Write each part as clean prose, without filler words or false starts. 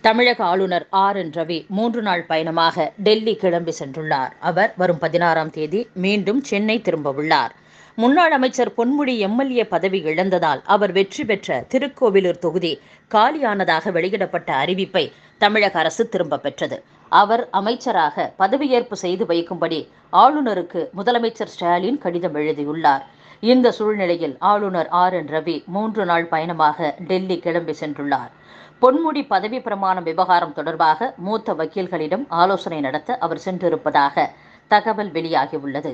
தமிழக ஆளுநர் ஆர்.என். ரவி 3 நாள் பயணமாக டெல்லி கிளம்பி சென்றுள்ளார். அவர் வரும் 16ஆம் தேதி மீண்டும் சென்னை திரும்பவுள்ளார். முன்னாள் அமைச்சர் பொன்முடி எம்.எல்.ஏ. பதவி இழந்ததால் அவர் வெற்றி பெற்ற திருக்கோவிலூர் தொகுதி காலியானதாக வெளியிடப்பட்ட அறிவிப்பை தமிழக அரசு திரும்ப பெற்றது. அவர் அமைச்சராக பதவியேற்பு செய்து வைக்கும்படி ஆளுநருக்கு முதலமைச்சர் ஸ்டாலின் கடிதம் எழுதியுள்ளார். இந்த சூழ்நிலையில் ஆளுநர் ஆர்.என். ரவி 3 நாள் பயணமாக டெல்லி கிளம்பி சென்றுள்ளார். பொன்முடி பதவி பிரமாணம் விவகாரம் தொடர்பாக மூத்த வக்கீல்களிடம் ஆலோசனை நடத்த அவர் சென்றிருப்பதாக தகவல் வெளியாகியுள்ளது.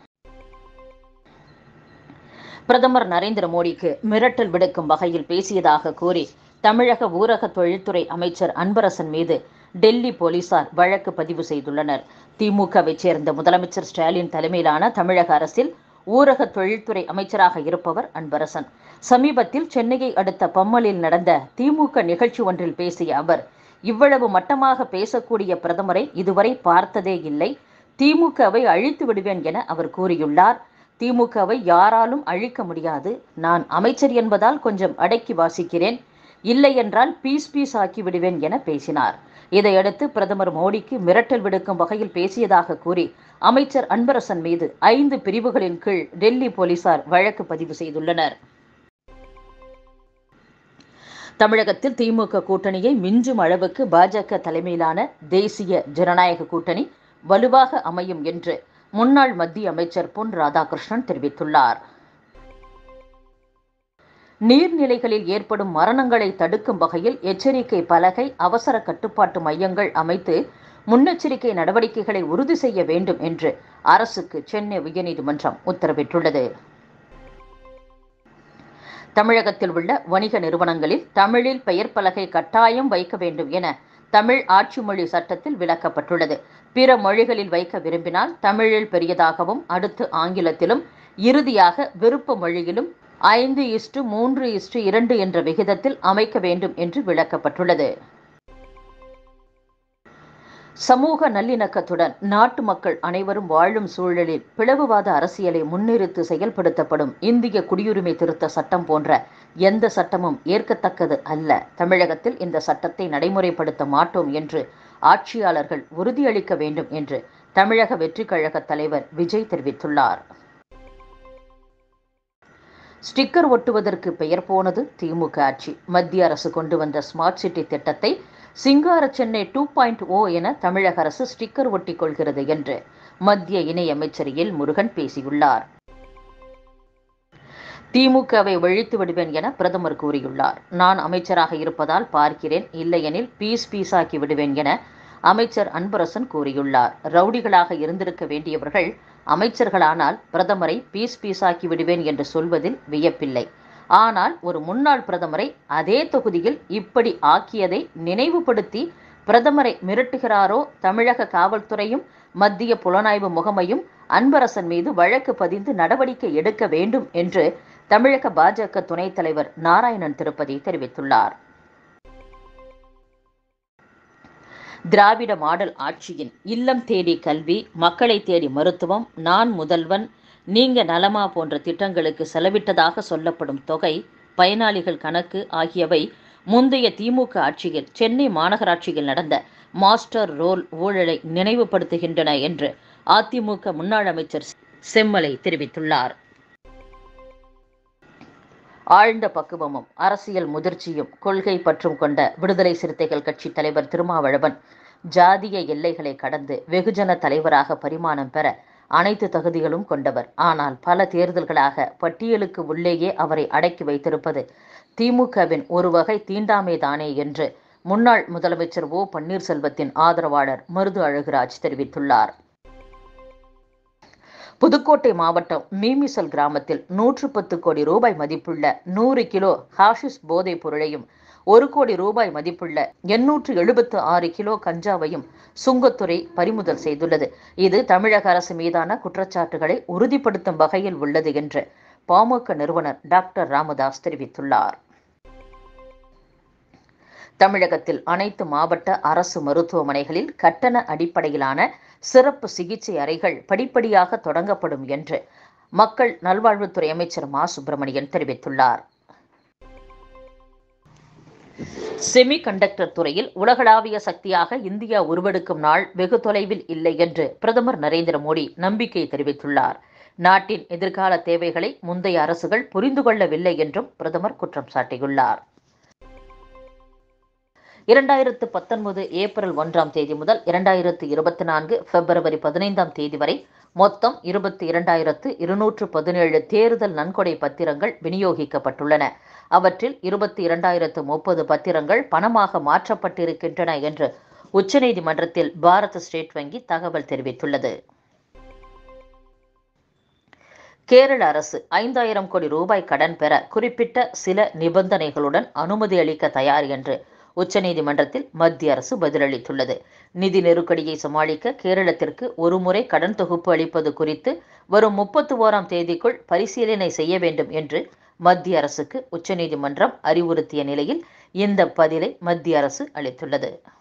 பிரதமர் நரேந்திர மோடிக்கு மிரட்டல் விடுக்கும் வகையில் பேசியதாக கூறி தமிழக ஊரக தொழில்துறை அமைச்சர் அன்பரசன் மீது டெல்லி போலீசார் வழக்கு பதிவு செய்துள்ளனர். திமுகவை சேர்ந்த முதலமைச்சர் ஸ்டாலின் தலைமையிலான தமிழக அரசில் ஊரக தொழில்துறை அமைச்சராக இருப்பவர் அன்பரசன். சமீபத்தில் சென்னையை அடுத்த பம்மலில் நடந்த திமுக நிகழ்ச்சி ஒன்றில் பேசிய அவர், இவ்வளவு மட்டமாக பேசக்கூடிய பிரதமரை இதுவரை பார்த்ததே இல்லை, திமுகவை அழித்து விடுவேன் என அவர் கூறியுள்ளார். திமுகவை யாராலும் அழிக்க முடியாது, நான் அமைச்சர் என்பதால் கொஞ்சம் அடக்கி வாசிக்கிறேன், இல்லை என்றால் பீஸ் ஆக்கி விடுவேன் என பேசினார். இதையடுத்து பிரதமர் மோடிக்கு மிரட்டல் விடுக்கும் வகையில் பேசியதாக கூறி அமைச்சர் அன்பரசன் மீது 5 பிரிவுகளின் கீழ் டெல்லி போலீசார் வழக்கு பதிவு செய்துள்ளனர். தமிழகத்தில் திமுக கூட்டணியை மிஞ்சும் அளவுக்கு பாஜக தலைமையிலான தேசிய ஜனநாயக கூட்டணி வலுவாக அமையும் என்று முன்னாள் மத்திய அமைச்சர் பொன் ராதாகிருஷ்ணன் தெரிவித்துள்ளார். நீர்நிலைகளில் ஏற்படும் மரணங்களை தடுக்கும் வகையில் எச்சரிக்கை பலகை, அவசர கட்டுப்பாட்டு மையங்கள் அமைத்து முன்னெச்சரிக்கை நடவடிக்கைகளை உறுதி செய்ய வேண்டும் என்று அரசுக்கு சென்னை உயர்நீதிமன்றம் உத்தரவிட்டுள்ளது. தமிழகத்தில் உள்ள வணிக நிறுவனங்களில் தமிழில் பெயர் பலகை கட்டாயம் வைக்க வேண்டும் என தமிழ் ஆட்சி மொழி சட்டத்தில் விளக்கப்பட்டுள்ளது. பிற மொழிகளில் வைக்க விரும்பினால் தமிழில் பெரியதாகவும், அடுத்து ஆங்கிலத்திலும், இறுதியாக விருப்ப மொழியிலும் 5:3:2 என்ற விகிதத்தில் அமைக்க வேண்டும் என்று விளக்கப்பட்டுள்ளது. சமூக நல்லிணக்கத்துடன் நாட்டு மக்கள் அனைவரும் வாழும் சூழலில் பிளவுவாத அரசியலை முன்னிறுத்தி செயல்படுத்தப்படும் இந்திய குடியுரிமை திருத்த சட்டம் போன்ற எந்த சட்டமும் ஏற்கத்தக்கது அல்ல. தமிழகத்தில் இந்த சட்டத்தை நடைமுறைப்படுத்த மாட்டோம் என்று ஆட்சியாளர்கள் உறுதியளிக்க வேண்டும் என்று தமிழக வெற்றிக் கழக தலைவர் விஜய் தெரிவித்துள்ளார். ஸ்டிக்கர் ஒட்டுவதற்கு பெயர் போனது திமுக ஆட்சி. மத்திய அரசு கொண்டு வந்த ஸ்மார்ட் சிட்டி திட்டத்தை சிங்கார சென்னை 2.0 என தமிழக அரசு ஸ்டிக்கர் ஒட்டிக் கொள்கிறது என்று மத்திய இணையமைச்சர் எல். முருகன் பேசியுள்ளார். திமுகவை ஒழித்து விடுவேன் என பிரதமர் கூறியுள்ளார். நான் அமைச்சராக இருப்பதால் பார்க்கிறேன், இல்லையெனில் பீஸாக்கி விடுவேன் என அமைச்சர் அன்பரசன் கூறியுள்ளார். ரவுடிகளாக இருந்திருக்க வேண்டியவர்கள் அமைச்சர்களானால் பிரதமரை பீஸாக்கி விடுவேன் என்று சொல்வதில் வியப்பில்லை. ஆனால் ஒரு முன்னாள் பிரதமரை அதே தொகுதியில் இப்படி ஆக்கியதை நினைவுபடுத்தி பிரதமரை மிரட்டுகிறாரோ? தமிழக காவல்துறையும் மத்திய புலனாய்வு முகமையும் அன்பரசன் மீது வழக்கு பதிந்து நடவடிக்கை எடுக்க வேண்டும் என்று தமிழக பாஜக துணைத் தலைவர் நாராயணன் திருப்பதி தெரிவித்துள்ளார். திராவிட மாடல் ஆட்சியின் இல்லம் தேடி கல்வி, மக்களை தேடி மருத்துவம், நான் முதல்வன், நீங்க நலமா போன்ற திட்டங்களுக்கு செலவிட்டதாக சொல்லப்படும் தொகை, பயனாளிகள் கணக்கு ஆகியவை முந்தைய திமுக ஆட்சியில் சென்னை மாநகராட்சியில் நடந்த மாஸ்டர் ரோல் ஊழலை நினைவுபடுத்துகின்றன என்று அதிமுக முன்னாள் அமைச்சர் செம்மலை தெரிவித்துள்ளார். ஆழ்ந்த பக்குவமும் அரசியல் முதிர்ச்சியும் கொள்கை பற்றும் கொண்ட விடுதலை சிறுத்தைகள் கட்சி தலைவர் திருமாவளவன் ஜாதிய எல்லைகளை கடந்து வெகுஜன தலைவராக பரிமாணம் பெற அனைத்து தகுதிகளும் கொண்டவர். ஆனால் பல தேர்தல்களாக பட்டியலுக்கு உள்ளேயே அவரை அடக்கி வைத்திருப்பது திமுகவின் ஒரு வகை தீண்டாமைதானே என்று முன்னாள் முதலமைச்சர் ஓ. பன்னீர்செல்வத்தின் ஆதரவாளர் மருது அழகுராஜ் தெரிவித்துள்ளார். புதுக்கோட்டை மாவட்டம் மீமிசல் கிராமத்தில் 110 கோடி ரூபாய் மதிப்புள்ள 100 கிலோ ஹாஷிஷ் போதைப் பொருளையும் 1 கோடி ரூபாய் மதிப்புள்ள 876 கிலோ கஞ்சாவையும் சுங்கத்துறை பறிமுதல் செய்துள்ளது. இது தமிழக அரசு மீதான குற்றச்சாட்டுகளை உறுதிப்படுத்தும் வகையில் உள்ளது என்று பாமக நிறுவனர் டாக்டர் ராமதாஸ் தெரிவித்துள்ளார். தமிழகத்தில் அனைத்து மாவட்ட அரசு மருத்துவமனைகளில் கட்டண அடிப்படையிலான சிறப்பு சிகிச்சை அறைகள் படிப்படியாக தொடங்கப்படும் என்று மக்கள் நல்வாழ்வுத்துறை அமைச்சர் மா. சுப்பிரமணியன் தெரிவித்துள்ளார். செமிகண்டக்டர் துறையில் உலகளாவிய சக்தியாக இந்தியா உருவெடுக்கும் நாள் வெகு தொலைவில் இல்லை என்று பிரதமர் நரேந்திர மோடி நம்பிக்கை தெரிவித்துள்ளார். நாட்டின் எதிர்கால தேவைகளை முந்தைய அரசுகள் புரிந்து கொள்ளவில்லை என்றும் பிரதமர் குற்றம் சாட்டியுள்ளார். 2019 ஏப்ரல் 1ஆம் தேதி முதல் 2024 பிப்ரவரி 15ஆம் தேதி வரை மொத்தம் 22,217 தேர்தல் நன்கொடை பத்திரங்கள் விநியோகிக்கப்பட்டுள்ளன. அவற்றில் 22,030 பத்திரங்கள் பணமாக மாற்றப்பட்டிருக்கின்றன என்று உச்சநீதிமன்றத்தில் பாரத ஸ்டேட் வங்கி தகவல் தெரிவித்துள்ளது. கேரள அரசு 5,000 கோடி ரூபாய் கடன் பெற குறிப்பிட்ட சில நிபந்தனைகளுடன் அனுமதி அளிக்க தயார் என்று உச்சநீதிமன்றத்தில் மத்திய அரசு பதிலளித்துள்ளது. நிதி நெருக்கடியை சமாளிக்க கேரளத்திற்கு ஒருமுறை கடன் தொகுப்பு அளிப்பது குறித்து வரும் 31ஆம் தேதிக்குள் பரிசீலனை செய்ய வேண்டும் என்று மத்திய அரசுக்கு உச்சநீதிமன்றம் அறிவுறுத்திய நிலையில் இந்த பதிலை மத்திய அரசு அளித்துள்ளது.